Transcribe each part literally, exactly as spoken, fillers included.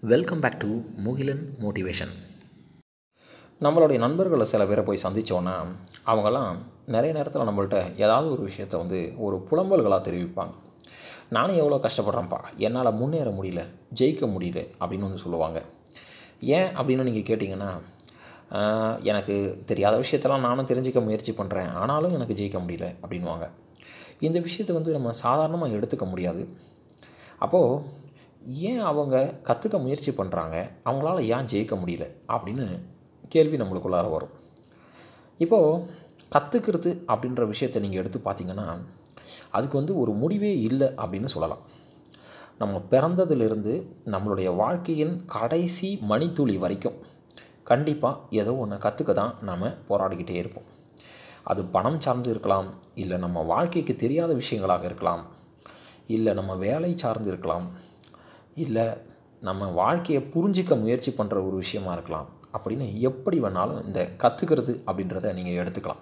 Welcome back to Mugilan motivation. நம்மளுடைய நண்பர்களை சில பேரை போய் சந்தித்தோன்னா அவங்கெல்லாம் நிறைய நேரத்தில் நம்மள்ட்ட ஏதாவது ஒரு விஷயத்தை வந்து ஒரு புலம்பல்களாக தெரிவிப்பாங்க. நானும் எவ்வளோ கஷ்டப்படுறேன்ப்பா, என்னால் முன்னேற முடியல, ஜெயிக்க முடியல அப்படின்னு வந்து சொல்லுவாங்க. ஏன் அப்படின்னு நீங்கள் கேட்டிங்கன்னா, எனக்கு தெரியாத விஷயத்தெல்லாம் நானும் தெரிஞ்சிக்க முயற்சி பண்ணுறேன், ஆனாலும் எனக்கு ஜெயிக்க முடியல அப்படின்வாங்க. இந்த விஷயத்தை வந்து நம்ம சாதாரணமாக எடுத்துக்க முடியாது. அப்போது ஏன் அவங்க கற்றுக்க முயற்சி பண்ணுறாங்க, அவங்களால ஏன் ஜெயிக்க முடியல அப்படின்னு கேள்வி நம்மளுக்குள்ளார வரும். இப்போது கற்றுக்கிறது அப்படின்ற விஷயத்தை நீங்கள் எடுத்து பார்த்தீங்கன்னா அதுக்கு வந்து ஒரு முடிவே இல்லை அப்படின்னு சொல்லலாம். நம்ம பிறந்ததிலிருந்து நம்மளுடைய வாழ்க்கையின் கடைசி மணித்துளி வரைக்கும் கண்டிப்பாக ஏதோ ஒன்று கற்றுக்க தான் நாம் போராடிக்கிட்டே இருப்போம். அது பணம் சார்ந்து இருக்கலாம், இல்லை நம்ம வாழ்க்கைக்கு தெரியாத விஷயங்களாக இருக்கலாம், இல்லை நம்ம வேலை சார்ந்து இருக்கலாம், இல்லை நம்ம வாழ்க்கையை புரிஞ்சிக்க முயற்சி பண்ணுற ஒரு விஷயமா இருக்கலாம். அப்படின்னு எப்படி வேணாலும் இந்த கற்றுக்கிறது அப்படின்றத நீங்கள் எடுத்துக்கலாம்.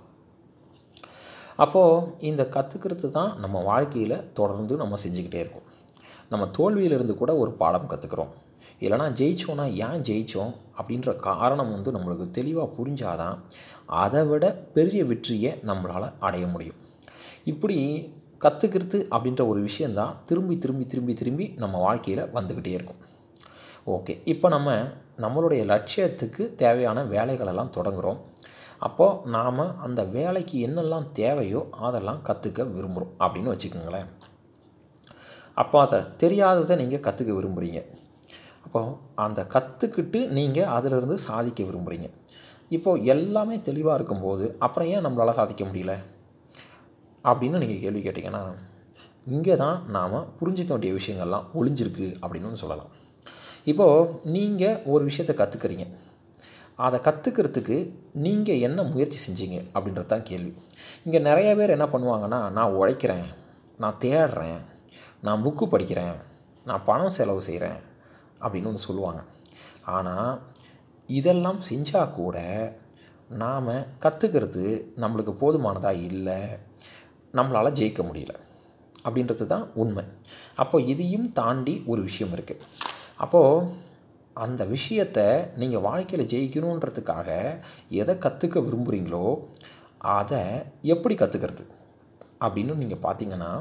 அப்போது இந்த கற்றுக்கிறது தான் நம்ம வாழ்க்கையில் தொடர்ந்து நம்ம செஞ்சுக்கிட்டே இருக்கோம். நம்ம தோல்வியிலிருந்து கூட ஒரு பாடம் கற்றுக்குறோம். இல்லைனா ஜெயித்தோன்னா ஏன் ஜெயித்தோம் அப்படின்ற காரணம் வந்து நம்மளுக்கு தெளிவாக புரிஞ்சாதான் அதை விட பெரிய வெற்றியை நம்மளால் அடைய முடியும். இப்படி கற்றுக்கிறது அப்படின்ற ஒரு விஷயந்தான் திரும்பி திரும்பி திரும்பி திரும்பி நம்ம வாழ்க்கையில் வந்துக்கிட்டே இருக்கும். ஓகே, இப்போ நம்ம நம்மளுடைய லட்சியத்துக்கு தேவையான வேலைகளெல்லாம் தொடங்குகிறோம். அப்போது நாம் அந்த வேலைக்கு என்னெல்லாம் தேவையோ அதெல்லாம் கற்றுக்க விரும்புகிறோம் அப்படின்னு வச்சுக்கோங்களேன். அப்போ அதை தெரியாததை நீங்கள் கற்றுக்க விரும்புகிறீங்க. அப்போது அந்த கற்றுக்கிட்டு நீங்கள் அதிலிருந்து சாதிக்க விரும்புகிறீங்க. இப்போது எல்லாமே தெளிவாக இருக்கும்போது அப்புறம் ஏன் நம்மளால் சாதிக்க முடியல அப்படின்னு நீங்கள் கேள்வி கேட்டிங்கன்னா, இங்கே தான் நாம் புரிஞ்சிக்க வேண்டிய விஷயங்கள்லாம் ஒளிஞ்சிருக்கு அப்படின்னு சொல்லலாம். இப்போது நீங்கள் ஒரு விஷயத்தை கற்றுக்கிறீங்க, அதை கற்றுக்கிறதுக்கு நீங்கள் என்ன முயற்சி செஞ்சீங்க அப்படின்றது தான் கேள்வி. இங்கே நிறைய பேர் என்ன பண்ணுவாங்கன்னா, நான் உழைக்கிறேன், நான் தேடுறேன், நான் புக்கு படிக்கிறேன், நான் பணம் செலவு செய்கிறேன் அப்படின்னு வந்து சொல்லுவாங்க. ஆனால் இதெல்லாம் செஞ்சால் கூட நாம் கற்றுக்கிறது நம்மளுக்கு போதுமானதாக இல்லை, நம்மளால் ஜெயிக்க முடியல அப்படின்றது தான் உண்மை. அப்போ இதையும் தாண்டி ஒரு விஷயம் இருக்குது. அப்போது அந்த விஷயத்தை நீங்கள் வாழ்க்கையில் ஜெயிக்கணுன்றதுக்காக எதை கற்றுக்க விரும்புகிறீங்களோ அதை எப்படி கற்றுக்கிறது அப்படின்னு நீங்கள் பார்த்தீங்கன்னா,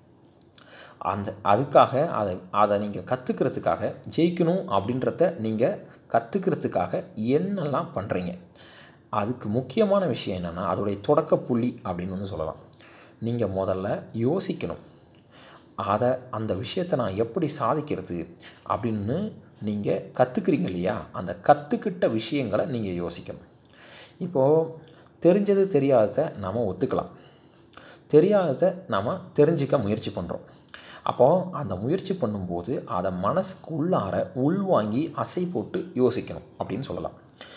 அந்த அதுக்காக அதை அதை நீங்கள் கற்றுக்கிறதுக்காக ஜெயிக்கணும் அப்படின்றத நீங்கள் கற்றுக்கிறதுக்காக என்னெல்லாம் பண்ணுறீங்க, அதுக்கு முக்கியமான விஷயம் என்னென்னா அதோடைய தொடக்க புள்ளி அப்படின்னு வந்து சொல்லலாம். நீங்கள் முதல்ல யோசிக்கணும், அதை அந்த விஷயத்தை நான் எப்படி சாதிக்கிறது அப்படின்னு நீங்கள் கற்றுக்குறீங்க இல்லையா, அந்த கற்றுக்கிட்ட விஷயங்களை நீங்கள் யோசிக்கணும். இப்போது தெரிஞ்சது தெரியாததை நாம் ஒத்துக்கலாம், தெரியாததை நாம் தெரிஞ்சிக்க முயற்சி பண்ணுறோம். அப்போது அந்த முயற்சி பண்ணும்போது அதை மனசுக்கு உள்ளார உள்வாங்கி அசை போட்டு யோசிக்கணும் அப்படின்னு சொல்லலாம்.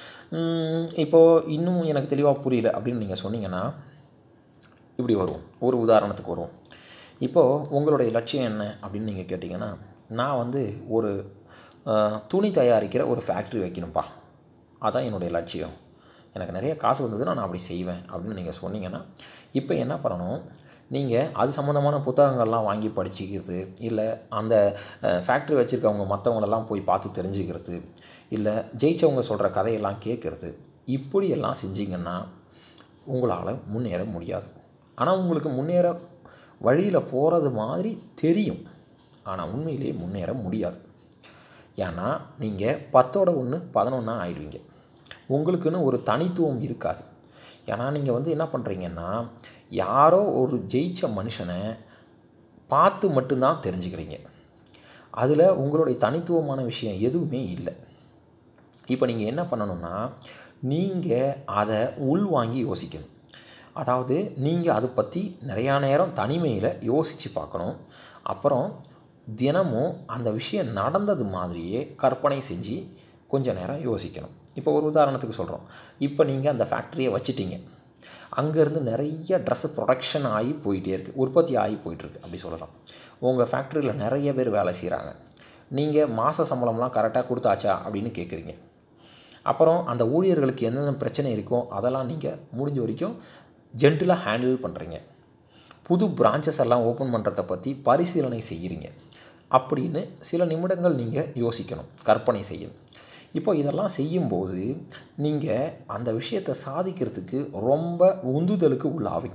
இப்போது இன்னும் எனக்கு தெளிவாக புரியல அப்படின்னு நீங்கள் சொன்னீங்கன்னா இப்படி வரும். ஒரு உதாரணத்துக்கு வரும். இப்போது உங்களுடைய லட்சியம் என்ன அப்படின்னு நீங்கள் கேட்டிங்கன்னா, நான் வந்து ஒரு துணி தயாரிக்கிற ஒரு ஃபேக்ட்ரி வைக்கணும்ப்பா, அதான் என்னுடைய லட்சியம், எனக்கு நிறைய காசு வந்ததுன்னா நான் அப்படி செய்வேன் அப்படின்னு நீங்கள் சொன்னீங்கன்னா, இப்போ என்ன பண்ணணும், நீங்கள் அது சம்மந்தமான புத்தகங்கள்லாம் வாங்கி படிச்சுக்கிறது, இல்லை அந்த ஃபேக்ட்ரி வச்சுருக்கவங்க மற்றவங்களெல்லாம் போய் பார்த்து தெரிஞ்சுக்கிறது, இல்லை ஜெயித்தவங்க சொல்கிற கதையெல்லாம் கேட்குறது, இப்படியெல்லாம் செஞ்சிங்கன்னா உங்களால் முன்னேற முடியாது. ஆனால் உங்களுக்கு முன்னேற வழியில் போகிறது மாதிரி தெரியும், ஆனால் உண்மையிலேயே முன்னேற முடியாது. ஏன்னா நீங்கள் பத்தோட ஒன்று பதினொன்றா ஆயிடுவீங்க, உங்களுக்குன்னு ஒரு தனித்துவம் இருக்காது. ஏன்னா நீங்கள் வந்து என்ன பண்ணுறீங்கன்னா, யாரோ ஒரு ஜெயித்த மனுஷனை பார்த்து மட்டும்தான் தெரிஞ்சுக்கிறீங்க, அதில் உங்களுடைய தனித்துவமான விஷயம் எதுவுமே இல்லை. இப்போ நீங்கள் என்ன பண்ணணும்னா, நீங்கள் அதை உள்வாங்கி யோசிக்கணும். அதாவது நீங்கள் அதை பற்றி நிறையா நேரம் தனிமையில் யோசித்து பார்க்கணும். அப்புறம் தினமும் அந்த விஷயம் நடந்தது மாதிரியே கற்பனை செஞ்சு கொஞ்சம் நேரம் யோசிக்கணும். இப்போ ஒரு உதாரணத்துக்கு சொல்கிறோம், இப்போ நீங்கள் அந்த ஃபேக்ட்ரியை வச்சுட்டீங்க, அங்கேருந்து நிறைய ட்ரெஸ்ஸு ப்ரொடக்ஷன் ஆகி போயிட்டே இருக்குது, உற்பத்தி ஆகி போயிட்டுருக்கு அப்படி சொல்லலாம். உங்கள் ஃபேக்ட்ரியில் நிறைய பேர் வேலை செய்கிறாங்க, நீங்கள் மாத சம்பளம்லாம் கரெக்டாக கொடுத்தாச்சா அப்படின்னு கேட்குறீங்க. அப்புறம் அந்த ஊழியர்களுக்கு என்னென்ன பிரச்சனை இருக்கோ அதெல்லாம் நீங்கள் முடிஞ்ச வரைக்கும் ஜென்டிலாக ஹேண்டில் பண்ணுறீங்க. புது பிரான்ச்சஸ் எல்லாம் ஓப்பன் பண்ணுறதை பற்றி பரிசீலனை செய்கிறீங்க. அப்படின்னு சில நிமிடங்கள் நீங்கள் யோசிக்கணும், கற்பனை செய்யணும். இப்போ இதெல்லாம் செய்யும்போது நீங்கள் அந்த விஷயத்தை சாதிக்கிறதுக்கு ரொம்ப உந்துதலுக்கு உள்ளாவீங்க.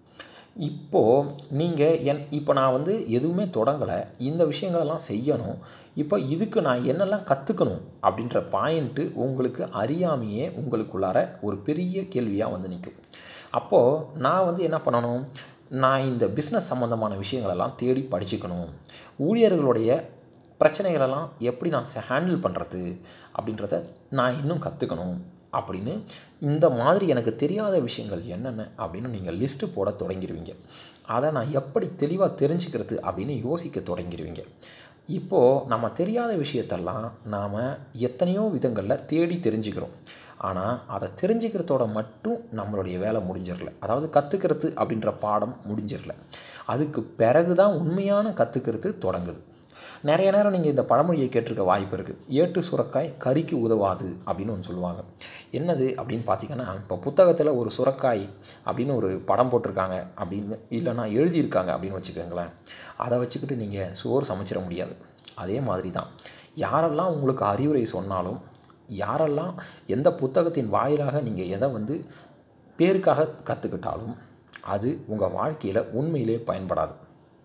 இப்போது நீங்கள் என் இப்போ நான் வந்து எதுவுமே தொடங்கலை, இந்த விஷயங்களெல்லாம் செய்யணும், இப்போ இதுக்கு நான் என்னெல்லாம் கற்றுக்கணும் அப்படின்ற பாயிண்ட்டு உங்களுக்கு அறியாமையே உங்களுக்குள்ளார ஒரு பெரிய கேள்வியாக வந்து நிற்கும். அப்போது நான் வந்து என்ன பண்ணணும், நான் இந்த பிஸ்னஸ் சம்மந்தமான விஷயங்களெல்லாம் தேடி படிச்சுக்கணும், ஊழியர்களுடைய பிரச்சனைகளெல்லாம் எப்படி நான் ஹேண்டில் பண்ணுறது அப்படின்றத நான் இன்னும் கற்றுக்கணும் அப்படின்னு இந்த மாதிரி எனக்கு தெரியாத விஷயங்கள் என்னென்ன அப்படின்னு நீங்கள் லிஸ்ட்டு போட தொடங்கிடுவீங்க. அதை நான் எப்படி தெளிவாக தெரிஞ்சுக்கிறது அப்படின்னு யோசிக்க தொடங்கிடுவீங்க. இப்போது நம்ம தெரியாத விஷயத்தெல்லாம் நாம் எத்தனையோ விதங்களில் தேடி தெரிஞ்சுக்கிறோம். ஆனால் அதை தெரிஞ்சுக்கிறதோட மட்டும் நம்மளுடைய வேலை முடிஞ்சிடல, அதாவது கற்றுக்கிறது அப்படின்ற பாடம் முடிஞ்சிடல. அதுக்கு பிறகு தான் உண்மையான கற்றுக்கிறது தொடங்குது. நிறைய நேரம் நீங்கள் இந்த பழமொழியை கேட்டிருக்க வாய்ப்பு இருக்குது. ஏட்டு சுரக்காய் கறிக்கு உதவாது அப்படின்னு ஒன்று சொல்லுவாங்க. என்னது அப்படின்னு பார்த்தீங்கன்னா, இப்போ புத்தகத்தில் ஒரு சுரக்காய் அப்படின்னு ஒரு படம் போட்டிருக்காங்க அப்படின்னு இல்லைனா எழுதியிருக்காங்க அப்படின்னு வச்சுக்கோங்களேன், அதை வச்சுக்கிட்டு நீங்கள் சோறு சமைச்சிட முடியாது. அதே மாதிரி தான் யாரெல்லாம் உங்களுக்கு அறிவுரை சொன்னாலும், யாரெல்லாம் எந்த புத்தகத்தின் வாயிலாக நீங்கள் எதை வந்து பேருக்காக கற்றுக்கிட்டாலும் அது உங்கள் வாழ்க்கையில் உண்மையிலே பயன்படாது.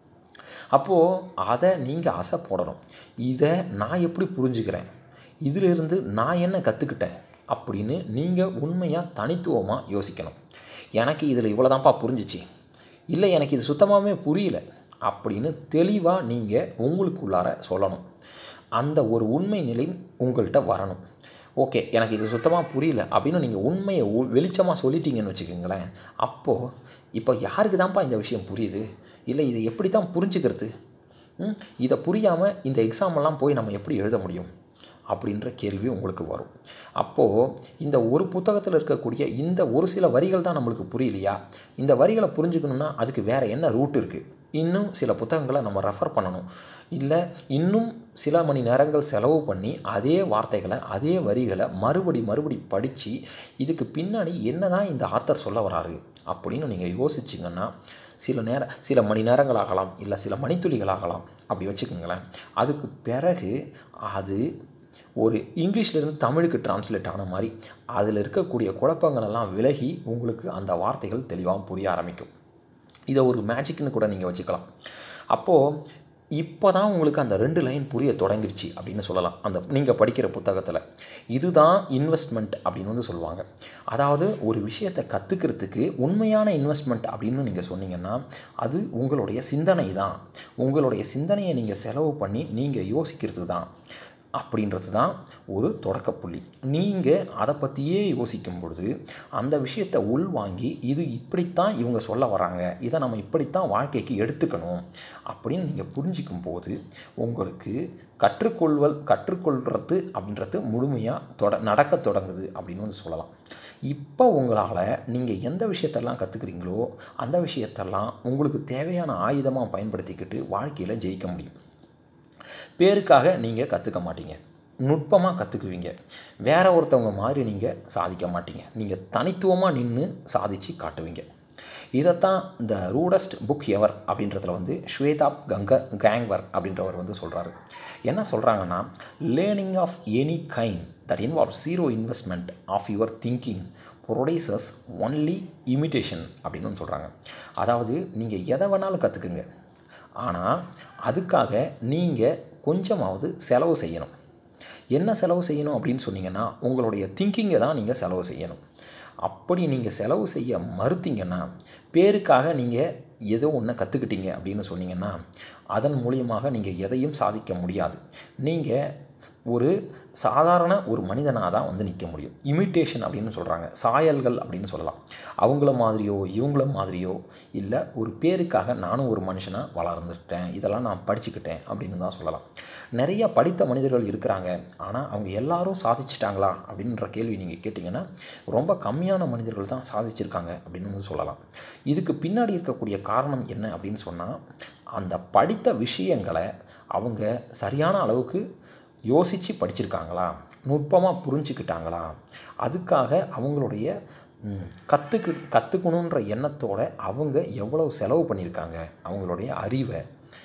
அப்போது அதை நீங்கள் அசை போடணும். இதை நான் எப்படி புரிஞ்சுக்கிறேன், இதிலிருந்து நான் என்ன கற்றுக்கிட்டேன் அப்படின்னு நீங்கள் உண்மையாக தனித்துவமாக யோசிக்கணும். எனக்கு இதில் இவ்வளோதான்ப்பா புரிஞ்சிச்சு, இல்லை எனக்கு இது சுத்தமாகவே புரியல அப்படின்னு தெளிவாக நீங்கள் உங்களுக்குள்ளார சொல்லணும். அந்த ஒரு உண்மை நிலை உங்கள்கிட்ட வரணும். ஓகே, எனக்கு இது சுத்தமாக புரியல அப்படின்னு நீங்கள் உண்மையை வெளிச்சமாக சொல்லிட்டீங்கன்னு வச்சுக்கோங்களேன். அப்போது இப்போ யாருக்கு தான்ப்பா இந்த விஷயம் புரியுது, இல்லை இதை எப்படி தான் புரிஞ்சுக்கிறது, இதை புரியாமல் இந்த எக்ஸாமெல்லாம் போய் நம்ம எப்படி எழுத முடியும் அப்படின்ற கேள்வி உங்களுக்கு வரும். அப்போது இந்த ஒரு புத்தகத்தில் இருக்கக்கூடிய இந்த ஒரு சில வரிகள் தான் நம்மளுக்கு புரியலையா, இந்த வரிகளை புரிஞ்சுக்கணுன்னா அதுக்கு வேறு என்ன ரூட் இருக்குது, இன்னும் சில புத்தகங்களை நம்ம ரெஃபர் பண்ணணும், இல்லை இன்னும் சில மணி நேரங்கள் செலவு பண்ணி அதே வார்த்தைகளை அதே வரிகளை மறுபடி மறுபடி படித்து இதுக்கு பின்னாடி என்ன தான் இந்த ஆத்தர் சொல்ல வராரு அப்படின்னு நீங்கள் யோசிச்சிங்கன்னா சில நேரம் சில மணி நேரங்கள் ஆகலாம், இல்லை சில மணித்துளிகள் அப்படி வச்சுக்கோங்களேன். அதுக்கு பிறகு அது ஒரு இங்கிலீஷ்லேருந்து தமிழுக்கு டிரான்ஸ்லேட் ஆன மாதிரி அதில் இருக்கக்கூடிய குழப்பங்களெல்லாம் விலகி உங்களுக்கு அந்த வார்த்தைகள் தெளிவாக புரிய ஆரம்பிக்கும். இதை ஒரு மேஜிக்னு கூட நீங்கள் வச்சுக்கலாம். அப்போது இப்போ தான் உங்களுக்கு அந்த ரெண்டு லைன் புரிய தொடங்கிருச்சு அப்படின்னு சொல்லலாம். அந்த நீங்கள் படிக்கிற புத்தகத்தில் இதுதான் இன்வெஸ்ட்மெண்ட் அப்படின்னு வந்து சொல்லுவாங்க. அதாவது ஒரு விஷயத்தை கற்றுக்கிறதுக்கு உண்மையான இன்வெஸ்ட்மெண்ட் அப்படின்னு நீங்கள் சொன்னீங்கன்னா அது உங்களுடைய சிந்தனை தான். உங்களுடைய சிந்தனையை நீங்கள் செலவு பண்ணி நீங்கள் யோசிக்கிறது தான் அப்படின்றது தான் ஒரு தொடக்கப்புள்ளி. நீங்கள் அதை பற்றியே யோசிக்கும் பொழுது அந்த விஷயத்தை உள்வாங்கி இது இப்படித்தான் இவங்க சொல்ல வராங்க, இதை நம்ம இப்படித்தான் வாழ்க்கைக்கு எடுத்துக்கணும் அப்படின்னு நீங்கள் புரிஞ்சிக்கும் போது உங்களுக்கு கற்றுக்கொள்வல் கற்றுக்கொள்கிறது அப்படின்றது முழுமையாக தொட நடக்க தொடங்குது அப்படின்னு வந்து சொல்லலாம். இப்போ உங்களால் நீங்கள் எந்த விஷயத்தெல்லாம் கற்றுக்குறீங்களோ அந்த விஷயத்தெல்லாம் உங்களுக்கு தேவையான ஆயுதமாக பயன்படுத்திக்கிட்டு வாழ்க்கையில் ஜெயிக்க முடியும். பேருக்காக நீங்கள் கற்றுக்க மாட்டீங்க, நுட்பமாக கற்றுக்குவீங்க. வேற ஒருத்தவங்க மாதிரி நீங்கள் சாதிக்க மாட்டீங்க, நீங்கள் தனித்துவமாக நின்று சாதித்து காட்டுவீங்க. இதைத்தான் இந்த ரூடஸ்ட் புக் எவர் அப்படின்றதுல வந்து ஷ்வேதாப் கங்க கேங்வர் அப்படின்றவர் வந்து சொல்கிறாரு. என்ன சொல்கிறாங்கன்னா, learning of any kind that involve zero investment of your thinking produces only imitation அப்படின்னு வந்து சொல்கிறாங்க. அதாவது நீங்கள் எதை வேணாலும் கற்றுக்குங்க, ஆனால் அதுக்காக நீங்கள் கொஞ்சமாவது செலவு செய்யணும். என்ன செலவு செய்யணும் அப்படின்னு சொன்னீங்கன்னா உங்களுடைய திங்கிங்கை தான் நீங்கள் செலவு செய்யணும். அப்படி நீங்கள் செலவு செய்ய மறுத்தீங்கன்னா, பேருக்காக நீங்கள் ஏதோ ஒன்று கற்றுக்கிட்டீங்க அப்படின்னு சொன்னீங்கன்னா அதன் மூலியமாக நீங்கள் எதையும் சாதிக்க முடியாது. நீங்கள் ஒரு சாதாரண ஒரு மனிதனாக தான் வந்து நிற்க முடியும். இமிட்டேஷன் அப்படின்னு சொல்கிறாங்க, சாயல்கள் அப்படின்னு சொல்லலாம். அவங்கள மாதிரியோ இவங்கள மாதிரியோ இல்லை, ஒரு பேருக்காக நானும் ஒரு மனுஷனாக வளர்ந்துட்டேன், இதெல்லாம் நான் படிச்சுக்கிட்டேன் அப்படின்னு தான் சொல்லலாம். நிறைய படித்த மனிதர்கள் இருக்கிறாங்க, ஆனால் அவங்க எல்லாரும் சாதிச்சிட்டாங்களா அப்படின்ற கேள்வி நீங்கள் கேட்டிங்கன்னா ரொம்ப கம்மியான மனிதர்கள் தான் சாதிச்சிருக்காங்க அப்படின்னு வந்து சொல்லலாம். இதுக்கு பின்னாடி இருக்கக்கூடிய காரணம் என்ன அப்படின்னு சொன்னால், அந்த படித்த விஷயங்களை அவங்க சரியான அளவுக்கு யோசித்து படிச்சிருக்காங்களா, நுட்பமாக புரிஞ்சுக்கிட்டாங்களா, அதுக்காக அவங்களுடைய கற்றுக்கு கற்றுக்கணுன்ற எண்ணத்தோடு அவங்க எவ்வளவு செலவு பண்ணியிருக்காங்க, அவங்களுடைய அறிவை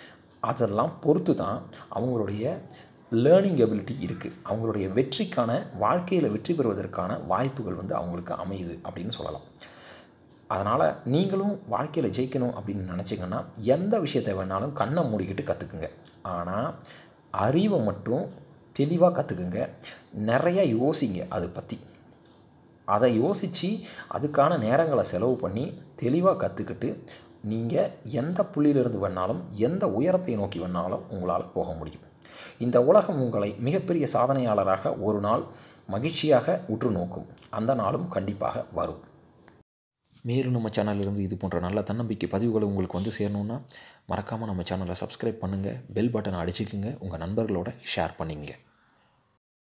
அதெல்லாம் பொறுத்து தான் அவங்களுடைய லேர்னிங் எபிலிட்டி இருக்குது. அவங்களுடைய வெற்றிக்கான வாழ்க்கையில் வெற்றி பெறுவதற்கான வாய்ப்புகள் வந்து அவங்களுக்கு அமையுது அப்படின்னு சொல்லலாம். அதனால் நீங்களும் வாழ்க்கையில் ஜெயிக்கணும் அப்படின்னு நினச்சிங்கன்னா எந்த விஷயத்தை வேணாலும் கண்ணை மூடிக்கிட்டு கற்றுக்குங்க. ஆனால் அறிவை மட்டும் தெளிவாக கற்றுக்குங்க. நிறைய யோசிங்க அதை பற்றி. அதை யோசித்து அதுக்கான நேரங்களை செலவு பண்ணி தெளிவாக கற்றுக்கிட்டு நீங்கள் எந்த புள்ளியிலிருந்து வேணாலும் எந்த உயரத்தை நோக்கி வேணாலும் உங்களால் போக முடியும். இந்த உலகம் உங்களை மிகப்பெரிய சாதனையாளராக ஒரு நாள் மகிழ்ச்சியாக உற்று நோக்கும். அந்த நாளும் கண்டிப்பாக வரும். மேலும் நம்ம சேனலிலிருந்து இது போன்ற நல்ல தன்னம்பிக்கை பதிவுகளை உங்களுக்கு வந்து சேரணுன்னா மறக்காமல் நம்ம சேனலை சப்ஸ்கிரைப் பண்ணுங்கள். பெல் பட்டனை அடிச்சுக்குங்க. உங்கள் நண்பர்களோட ஷேர் பண்ணிங்க.